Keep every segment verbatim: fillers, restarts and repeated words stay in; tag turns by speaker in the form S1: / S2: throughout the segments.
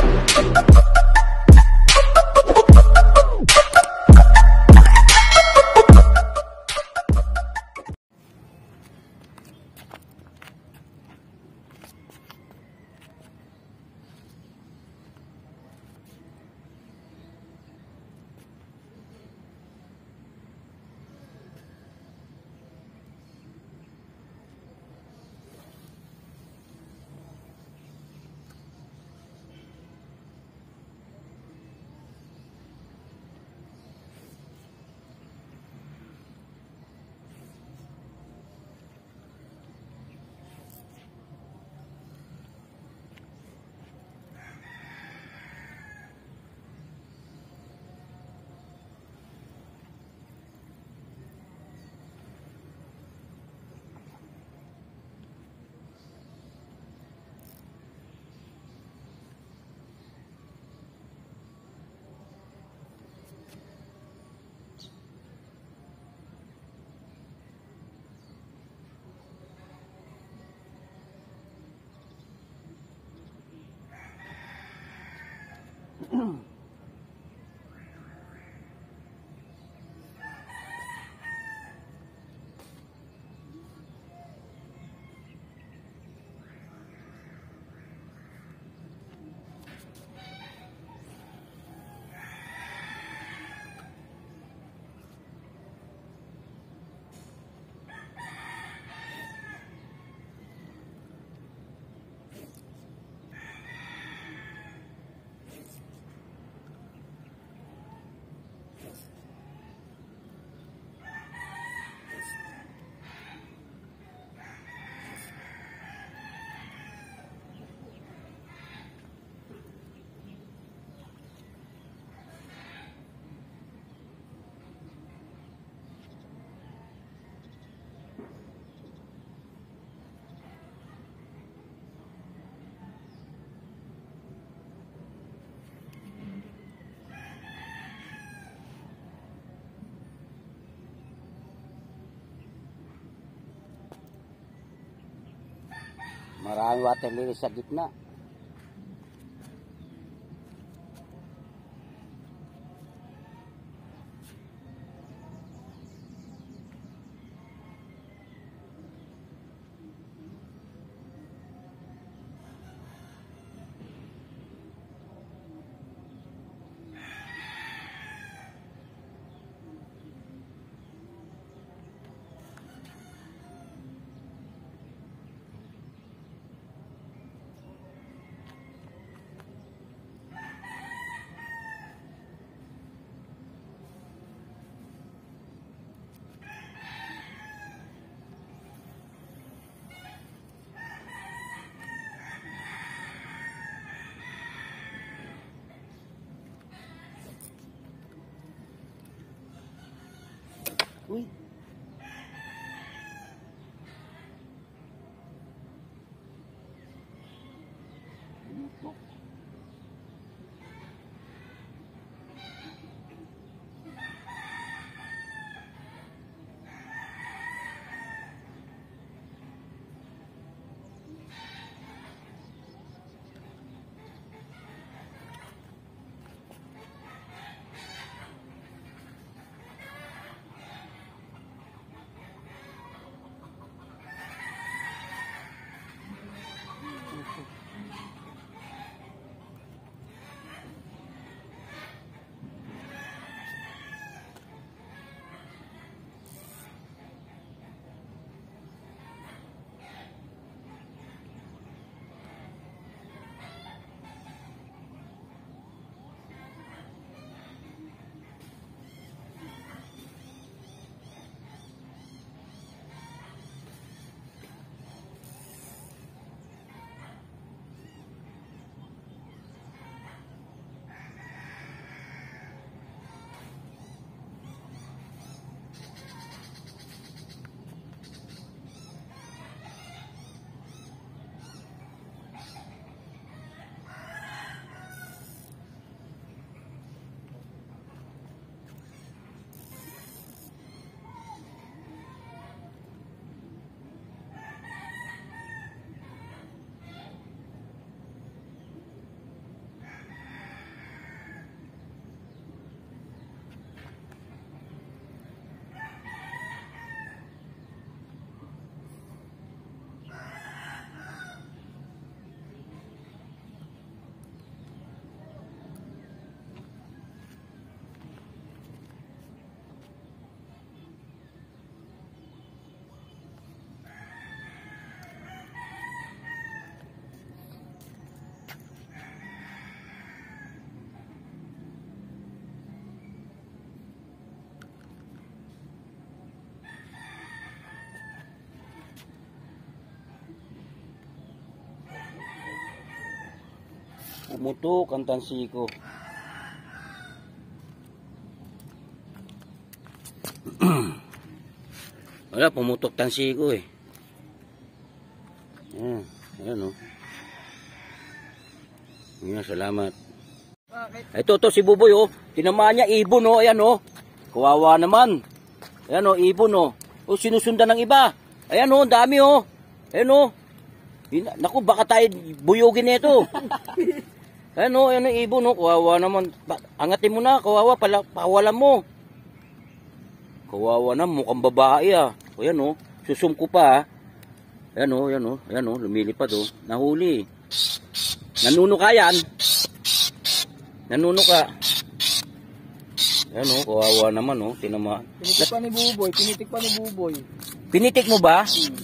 S1: Maraming water lily sa gitna. Pumutok ang tansi ko. Wala, pumutok tansi ko eh. Ayan, ayan o. Ayan, salamat. Ito, to si Buboy oh. Tinamaan niya, ibon oh. Ayan oh. Kawawa naman. Ayan oh, ibon oh. O, sinusundan ng iba. Ayan oh, dami oh. Ayan oh. Naku, baka tayo buyugin nito. Ayan oh, ayan oh, ibon oh. Kawawa naman. Angatin mo na, kawawa. Pala, pawalan mo. Kawawa na, mukhang babae ah. O yan o, susum ko pa ah. Ayan o, ayan o, ayan o, lumilipad o. Nahuli. Nanuno ka yan. Nanuno ka. Ayan o, kawawa naman o, tinama.
S2: Pinitik pa ni Buboy, pinitik pa ni Buboy.
S1: Pinitik mo ba?
S2: Hmm.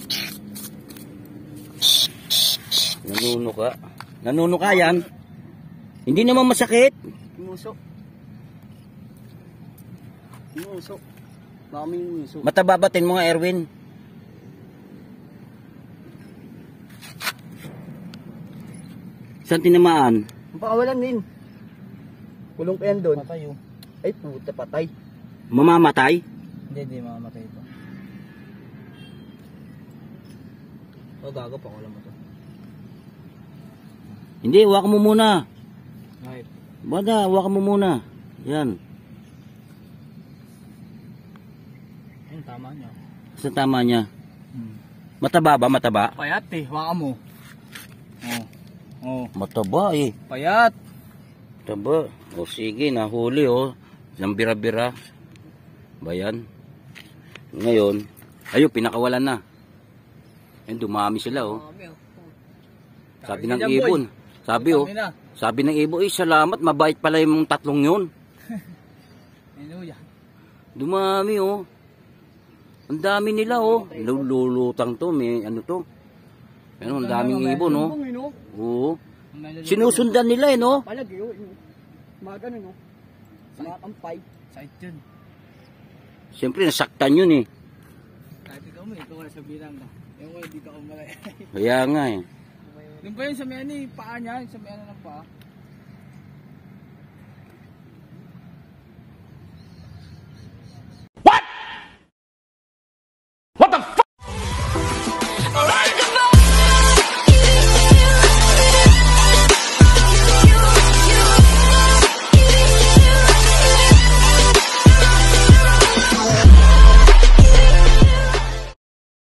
S1: Nanuno ka. Nanuno ka yan. Hindi naman masakit.
S2: Inuso. Inuso. Baka may inuso.
S1: Matababatin mo nga, Erwin. Saan tinamaan?
S2: Ang pakawalan din. Kulong pa yan doon. Patay oh. Ay puta, patay.
S1: Mamamatay?
S2: Hindi, hindi mamamatay ito. O gago, pakawalan mo to.
S1: Hindi, huwag mo muna.
S2: Right.
S1: Bada, huwag mo muna. Yan.
S2: Ayun, tama niya.
S1: Sa tama niya.
S2: Hmm.
S1: Mataba ba? Mataba?
S2: Payat eh, waka mo. Oh. Oh.
S1: Mataba eh.
S2: Payat.
S1: Mataba. O sige, nahuli oh. Ng bira-bira. Bayan. Ngayon, ayun, pinakawalan na. Ayun, dumami sila oh. Sabi ng ibon. Sabi oh. Sabi ng ibon, eh salamat, mabait pala yung tatlong yun. Dumami oh. Ang dami nila oh. Lulutang to, may ano to. Ano, ang daming ibon oh. Oo. Sinusundan nila eh no.
S2: Palag yun. Mga ganun no. Mga kampay. Site yun.
S1: Siyempre nasaktan yun eh.
S2: Kahit ikaw mo, ikaw ka sa bilang ka. Ewan ko, hindi ka umalay.
S1: Kaya nga eh.
S2: Yung ba yun sa may ano eh, paa niya, sa may ano ng paa.